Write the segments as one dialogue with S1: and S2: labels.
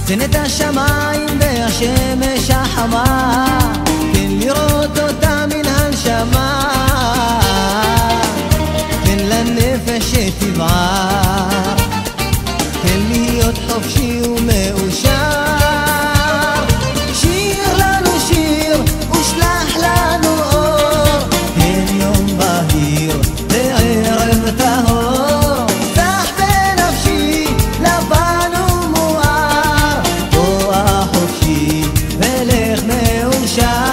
S1: תן את השמיים והשמש החמה, תן לראות אותה מן הנשמה, תן לנפש שתבער, תן להיות חופשי ומאושר. שיר לנו שיר ושלח לנו אור, תן יום בהיר וערב טהור, צח בנפשי לבן ומואר, בוא חופשי ולך מאושר.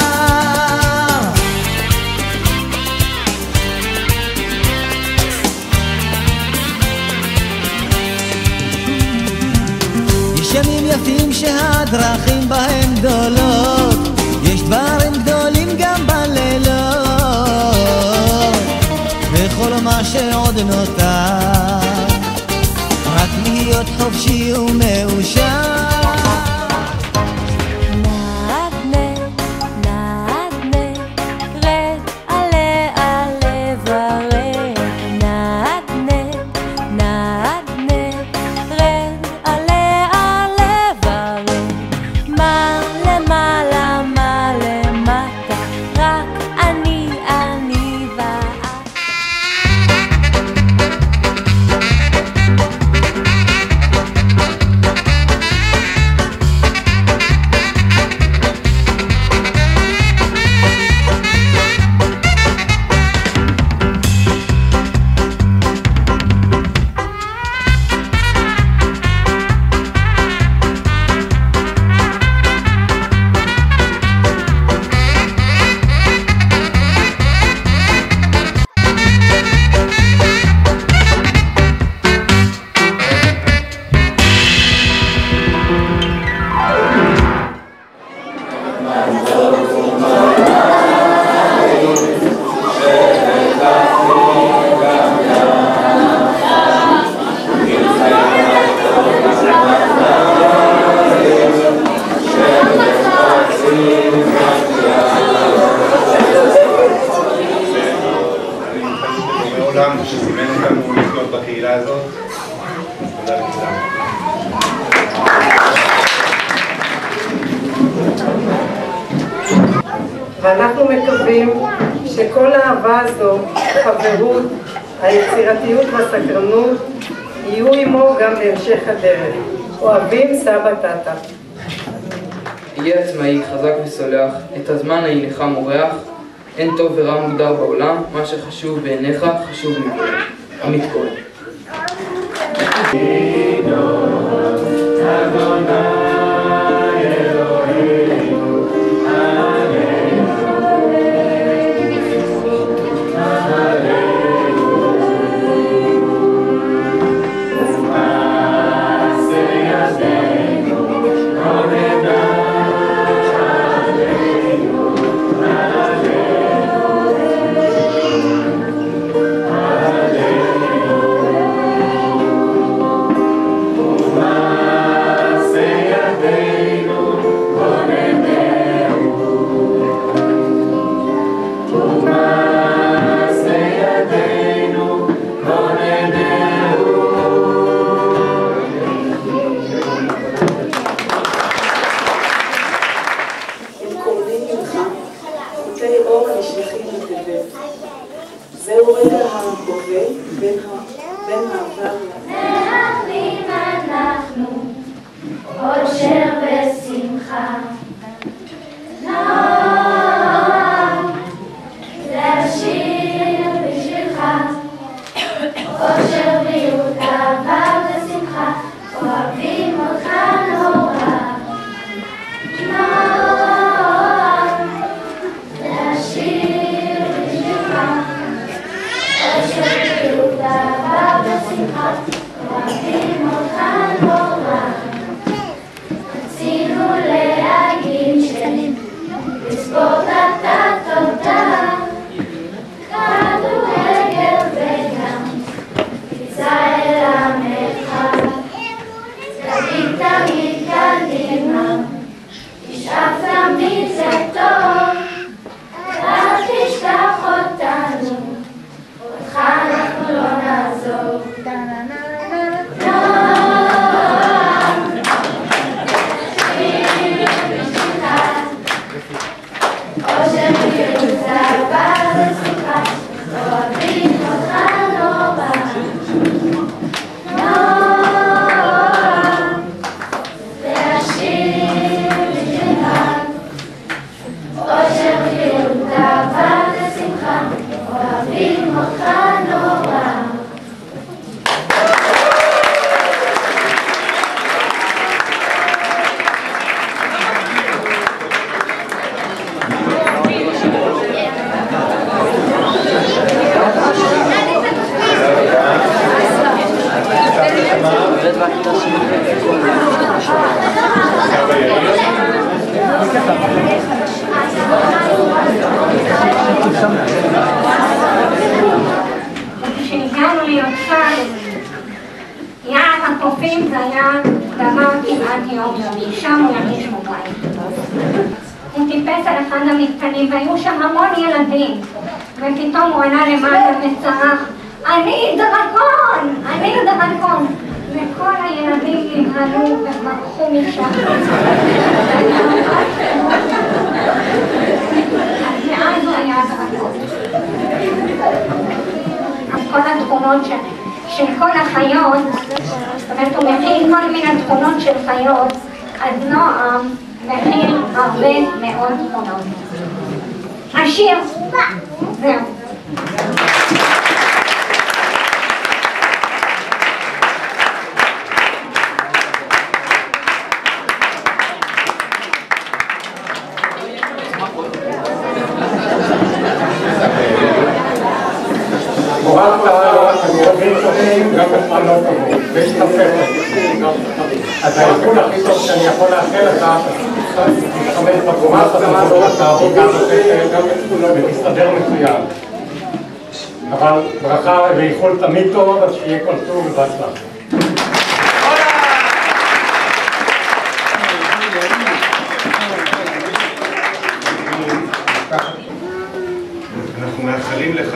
S1: יש ימים יפים שהדרכים בהם גדולות, יש דברים גדולים גם בלילות, וכל מה שעוד נותר רק להיות חופשי ומאושר.
S2: שסימן אותנו לחיות בקהילה הזאת. תודה לכולם.
S3: ואנחנו מקווים שכל האהבה הזו, החברות, היצירתיות והסקרנות יהיו עמו גם בהמשך הדרך. אוהבים סבא טאטה.
S4: יהיה עצמאי, חזק וסולח, את הזמן אינך מורח, אין טוב ורע מוגדר בעולם, מה שחשוב בעיניך חשוב מכל. עמית כהן.
S3: זהו רגע הגובה בין העבר
S5: מאחלים אנחנו אושר ושמחה, נועם להשאיר בשבילך אושר בריאות אהבה ושמחה, אוהבים אותך נורא. נועם להשאיר בשבילך אושר בריאות אהבה ושמחה, אוהבים אותך נורא. רצינו להגיד שבספורט אתה תודה, כדורגל וגם ריצה אל המרחב, תמיד תמיד קדימה, תשאף תמיד זה טוב, אל תשכח אותנו, אותך אנחנו לא נעזוב. נועם
S6: כשהגענו ליוצאי, יעד הקופים זה היה דבר כמעט יומיומי, שם הוא הרגיש בבית. הוא טיפס על אחד המתקנים והיו שם המון ילדים, ופתאום הוא עלה למעלה וצרח, אני דרקון! אני דרקון! וכל הילדים נבהלו וברחו משם. אז הוא היה דרקון. כל התכונות של כל החיות, זאת אומרת הוא מכיל כל מיני תכונות של חיות, אז נועם מכיל הרבה מאוד תכונות. השיר, זהו.
S7: גם בפעלות טובות, ויש תפרת. אז הארגון הכי טוב שאני יכול לאחל לך, תתחמש בגורל, תעבוד גם ותסתדר מצוין. אבל ברכה ואיחול תמיד טוב, אז שיהיה כל טוב ובהצלחה.
S2: אנחנו מאחלים לך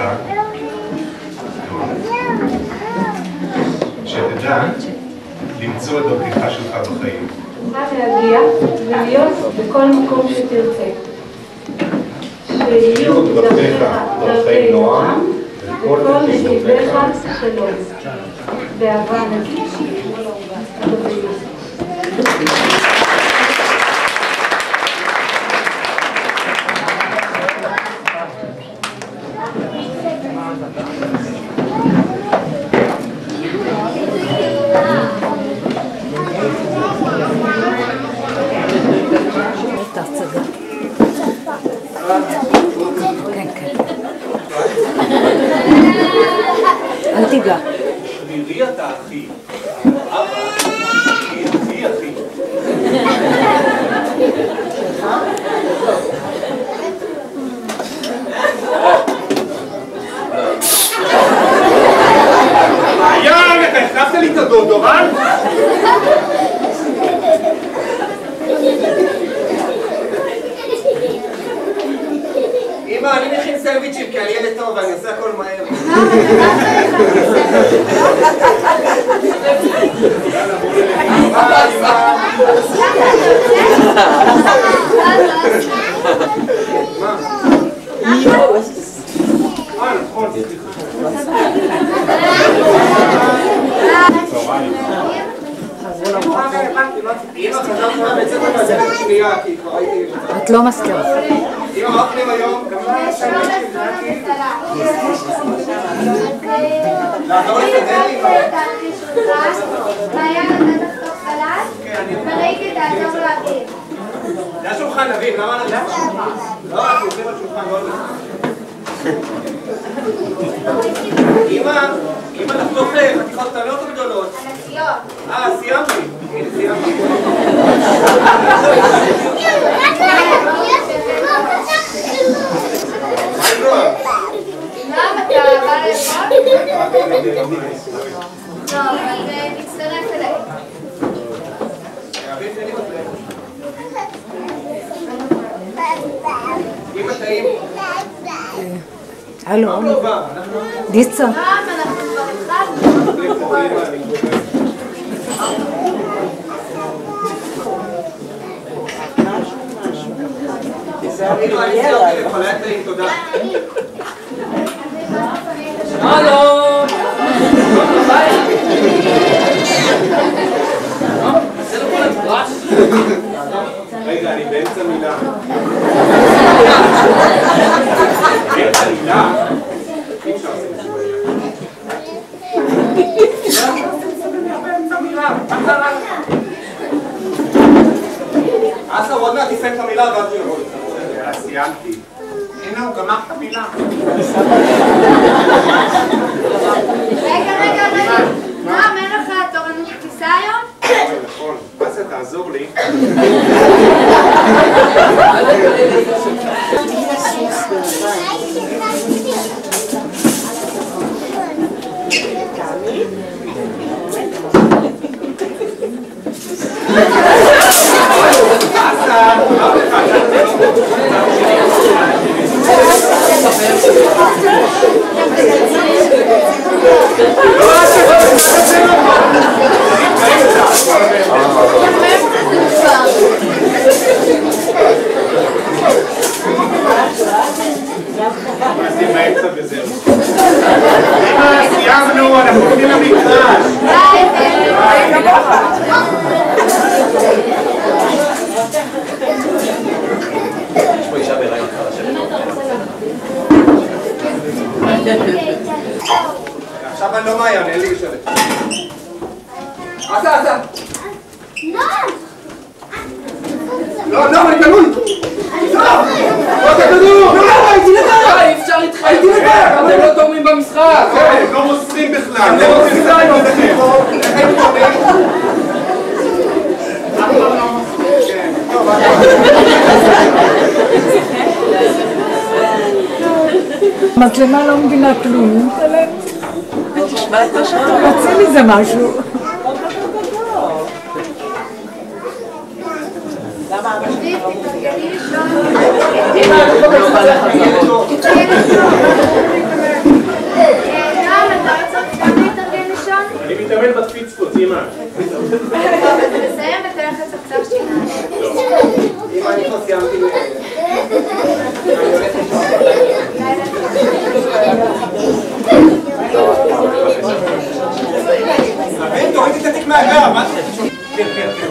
S2: שתדע למצוא את דרכך שלך בחיים.
S3: להגיע ולהיות בכל מקום שתרצה. שיהיו דרכיך דרכי נועם וכל נתיביך שלום. באהבה נגיד.
S8: אל תיגע.
S9: תראי אתה אחי, אבא, תראי אחי.
S2: יאללה, אתה הכנסת לי את הדודורנט?
S9: אמא, אני מכין סנדוויצ'ים כי אני ילד טוב ואני עושה הכל מהר.
S8: את לא מזכירה.
S9: אמא, מה אוכלים היום? גם לא היה סנדוויצ'ים, לעזור לסדר לי?
S5: והיה נתת לחתוך סלט, וראיתי תעזור להביא.
S9: זה השולחן, נבין, למה אנחנו הולכים? לא, אנחנו הולכים על שולחן, לא הולכים. אמא, לחתוך חתיכות קטנות או גדולות?
S5: ענקיות.
S9: סיימתי. הנה, סיימתי.
S5: למה אתה בא לאכול? לא, אבל תצטרף אליי.
S9: אמא, טעים.
S8: הלו, דיצה.
S5: אנחנו כבר התחלנו.
S9: אמא, אני סיימתי לך, היה טעים, תודה.
S4: הלו!
S2: רגע, אני באמצע מילה. באמצע מילה? אי אפשר לעשות את זה
S9: באמצע מילה. אסה, עוד מעט תסיים את המילה ואז הוא יבוא.
S2: סיימתי.
S9: הנה, הוא גמר את המילה.
S5: רגע. נועם, אין לך תורנות טיסה
S2: לעזור לי. סיימנו, אנחנו הולכים למגרש. יש פה אישה בהיריון כבר לשבת. עכשיו אני לא מעיין, אין לי לשבת. עשה! לא, אני תלוי! הייתי לבד!
S4: אי אפשר להתחיל! הייתי לבד! אתם לא תורמים במשחק!
S2: הם לא מוסרים בכלל! הם לא מוסרים
S8: המצלמה לא מבינה כלום. תוציא מזה משהו.
S2: אני מתאמן בתפיצפות, אמא.
S5: תסיים ותלך לצחצח שיניים.
S9: אמא, אני כבר סיימתי. תורידי את התיק מהגב, מה זה? כן.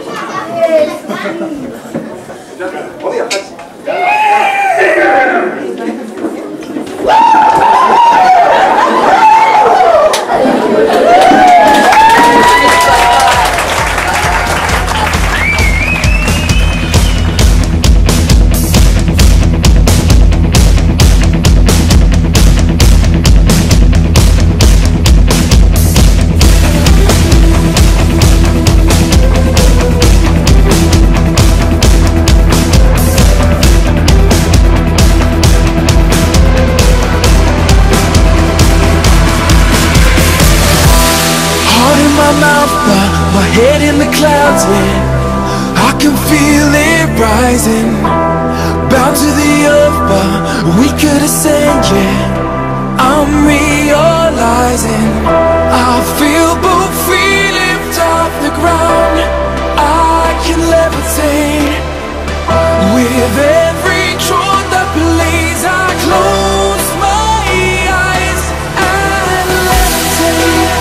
S9: אורי, אחת.
S10: My head in the clouds, yeah, I can feel it rising. Bound to the earth, but we could ascend, yeah. I'm realizing I feel both free, lift off the ground. I can levitate with every thought that plays. I close my eyes and levitate.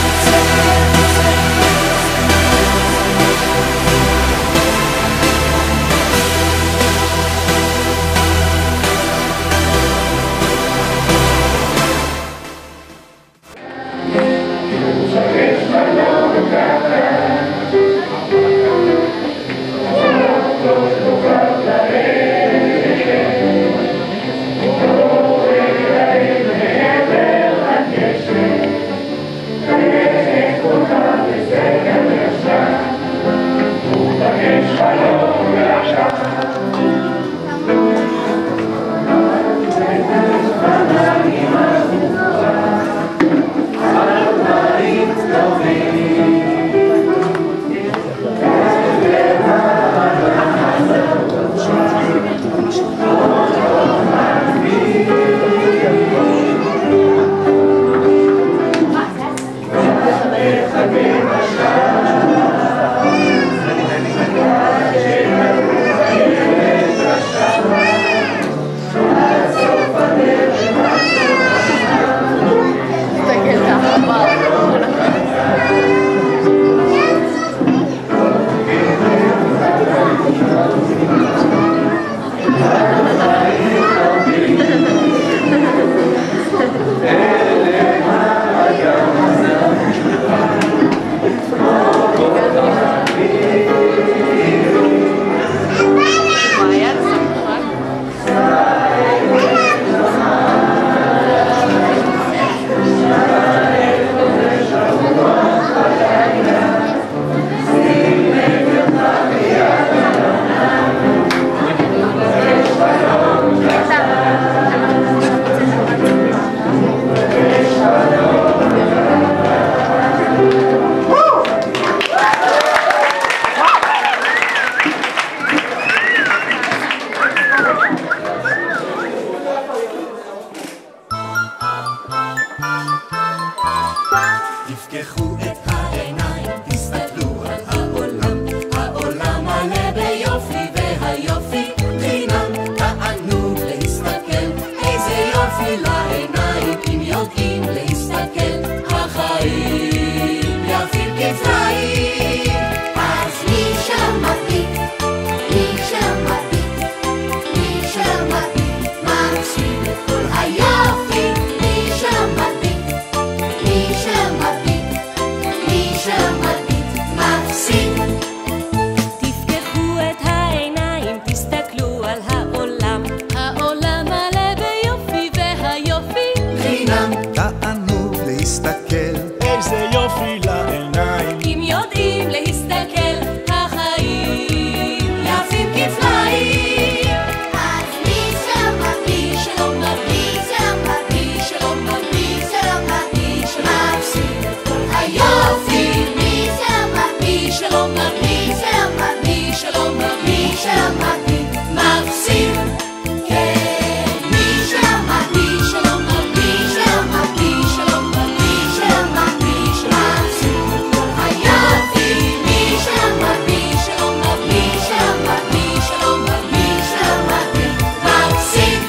S11: מאפסים. תפקחו את העיניים, תסתכלו על העולם. העולם מלא ביופי והיופי חינם.
S10: תענו להסתכל, איזה יופי לעיניים.
S11: אם יודעים להסתכל, החיים יפים כפליים. אז מי שלא מרגיש, שלא מרגיש, שלא מרגיש, שלא מרגיש, שלא מרגיש, מפסיד את כל היופי. מי שלא מרגיש, שלא מרגיש, שלא מרגיש, שלא מרגיש, שלא מרגיש, מפסיד. כן, מי שלא מרגיש, שלא מרגיש, שלא מרגיש, שלא מרגיש, שלא מרגיש, מפסיד את כל היופי. מי שלא מרגיש, שלא מרגיש, שלא מרגיש, שלא מרגיש, שלא מרגיש, מפסיד.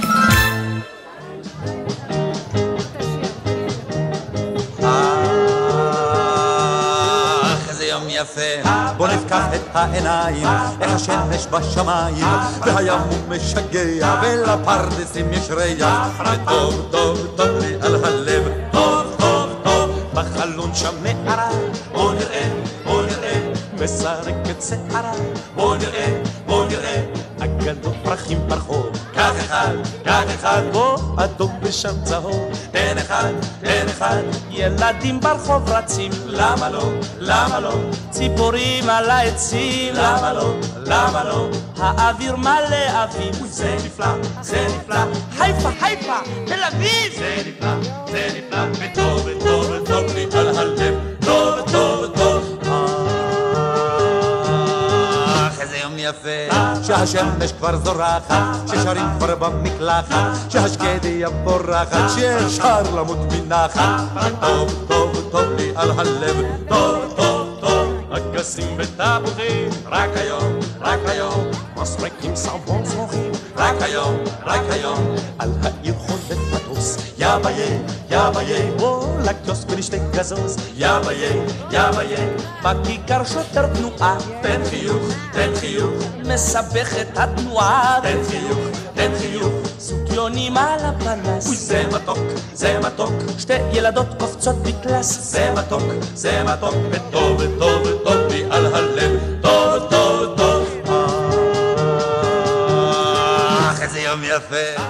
S10: איזה יום יפה, בוא נפקח את העיניים, איך השמש בשמיים, והים הוא משגע, ולפרדסים יש ריח, וטוב טוב טוב לי על הלב, טוב טוב טוב, בחלון שם נערה, בוא נראה, בוא נראה, מסרקת שערה, בוא נראה, בוא נראה, אגדות פרחים ברחוב, קח אחד, בוא אדום ושם צהוב, תן אחד,
S12: ילדים ברחוב רצים,
S10: למה לא, למה לא,
S12: ציפורים על העצים,
S10: למה לא, למה לא,
S12: האוויר מלא אביב,
S10: זה נפלא, זה נפלא,
S12: חיפה, תל אביב,
S10: זה נפלא, וטוב, וטוב, וטוב לי על הלב, טוב, טוב, טוב. איזה יום יפה, שהשמש כבר זורחת, ששרים כבר במקלחת, שהשקדיה פורחת, שאפשר למות מנחת, טוב, טוב, טוב לי על הלב, טוב, טוב, טוב. אגסים ותפוחים, רק היום, מסרקים סבון זרוחים, רק היום, על העיר חולף מטוס, יא ביי, בוא לקיוסק ונשתה גזוז, יא ביי,
S12: בכיכר שוטר תנועה,
S10: תן חיוך,
S12: מסבך את התנועה,
S10: תן חיוך,
S12: סוקיונים על הפנס,
S10: אוי זה מתוק,
S12: שתי ילדות קופצות בקלאס,
S10: זה מתוק, וטוב, וטוב, וטוב לי על הלב, טוב, טוב, טוב. איזה יום יפה.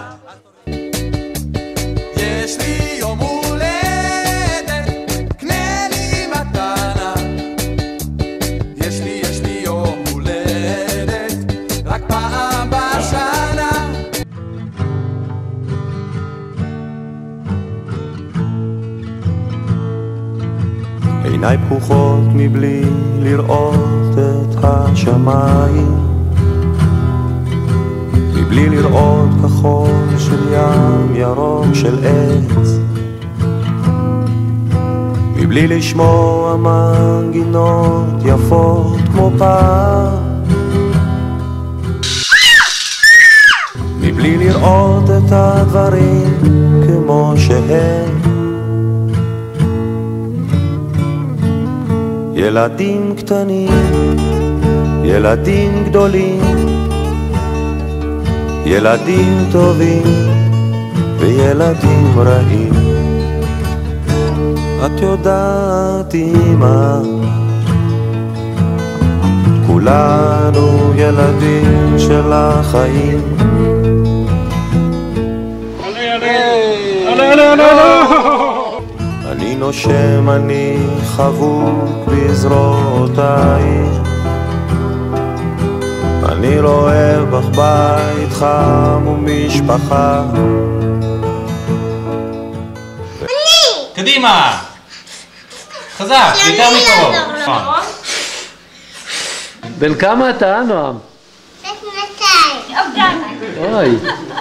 S10: יש לי יום הולדת, קנה לי מתנה. יש לי יום הולדת, רק פעם בשנה.
S13: עיניי פקוחות מבלי לראות את השמיים, מבלי לראות כחול של ים, ירוק של עץ, מבלי לשמוע מנגינות יפות כמו פעם, מבלי לראות את הדברים כמו שהם. ילדים קטנים, ילדים גדולים, ילדים טובים וילדים רעים. את יודעת אמא, כולנו ילדים של החיים. אני נושם, אני חבוק בזרועותיי, אני רואה בך בית חם ומשפחה.
S14: קדימה! חזק, יותר מקרוב.
S15: בן כמה אתה, נועם? אוי.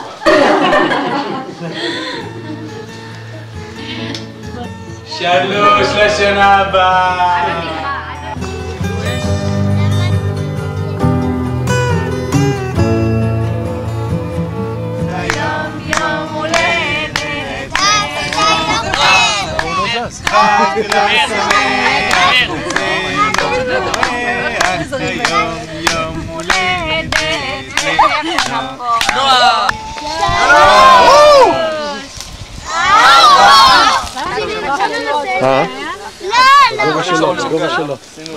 S14: שלוש לשנה הבאה. חג יום הולדת נועה.
S15: גובה שלו, גובה שלו.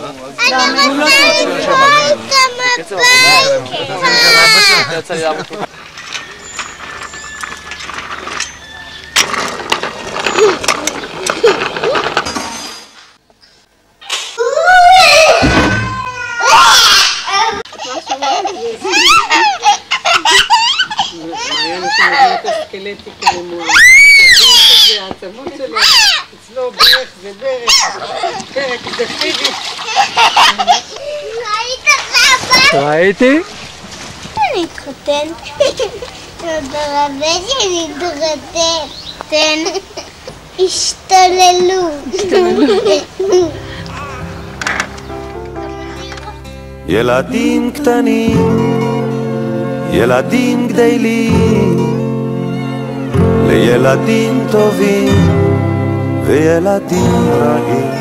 S8: סקלטי כזה מול העצמות שלו, אצלו ברך זה ברך, פרק זה פיבי.
S15: ראיתי?
S11: אני אתחתן. ברבי שלי התחתן. תן. השתוללו.
S13: ילדים קטנים, ילדים גדלים, לילדים טובים וילדים רעים.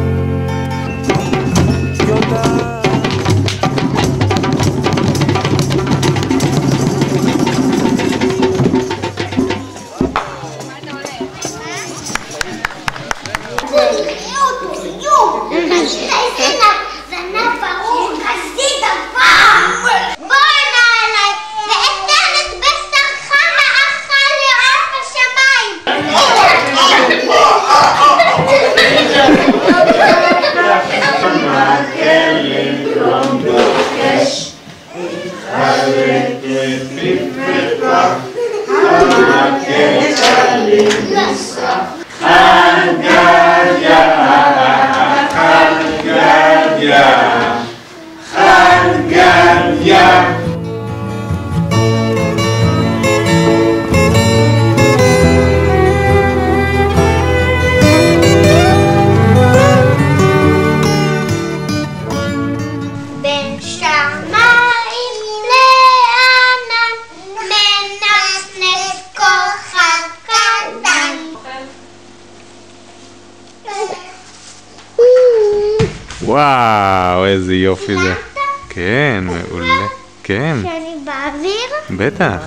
S14: וואו, איזה יופי זה. כן, מעולה. כן.
S11: שאני באוויר?
S14: בטח.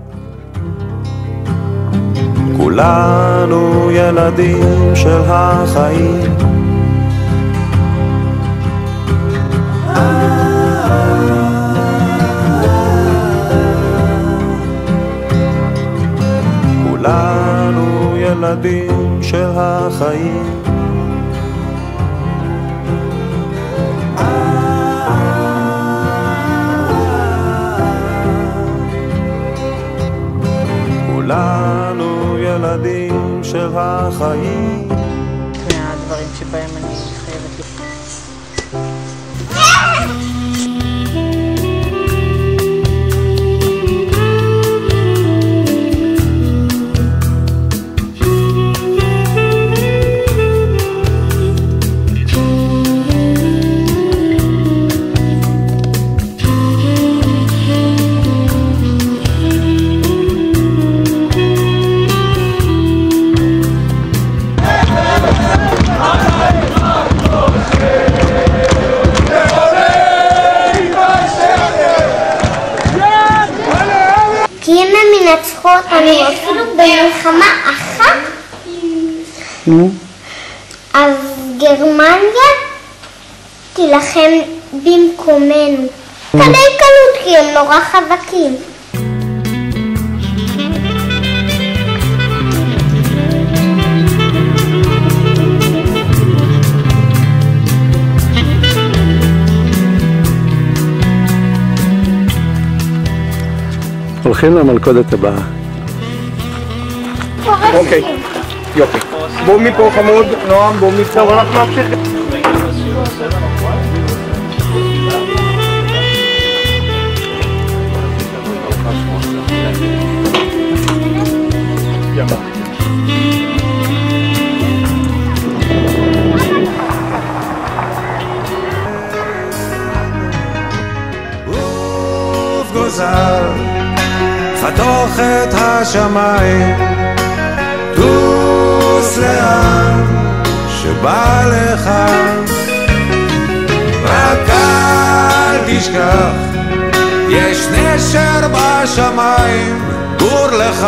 S13: כולנו ילדים של החיים. כולנו ילדים של החיים. כולנו ילדים של החיים.
S8: מהדברים שבהם אני חייבת
S11: אני אפילו במלחמה אחת, אז גרמניה תילחם במקומנו. קלי קלות כי הם נורא חזקים.
S15: הולכים למלכודת הבאה.
S7: אוקיי, יופי. בואו מפה חמוד, נועם, בואו מפה, אנחנו ממשיכים.
S13: גוזר חתוך את השמיים, טוס לאן שבא לך, רק אל תשכח יש נשר בשמיים, גור לך.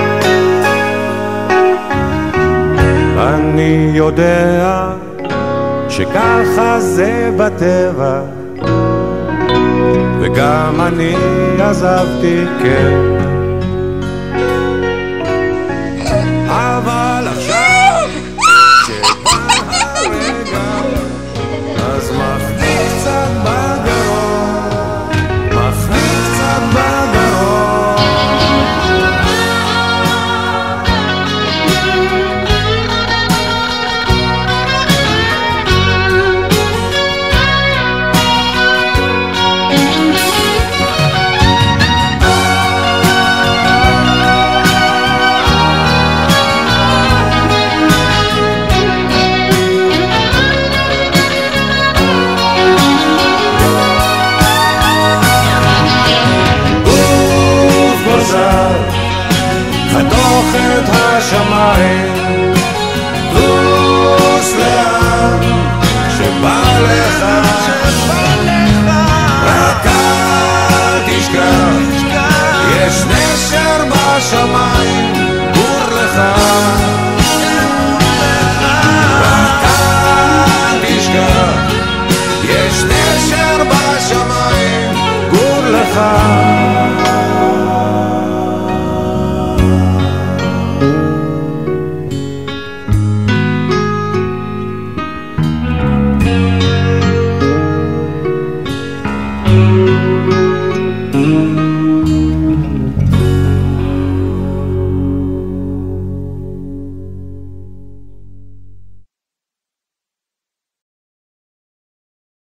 S13: אני יודע שככה זה בטבע, וגם אני עזבתי, כן. אבל עכשיו שבא הרגע, אז מחניק קצת בגרון, מחניק קצת בגרון. חתוך את השמיים, טוס לאן שבא לך, רק אל תשכח, יש נשר בשמיים, גור לך.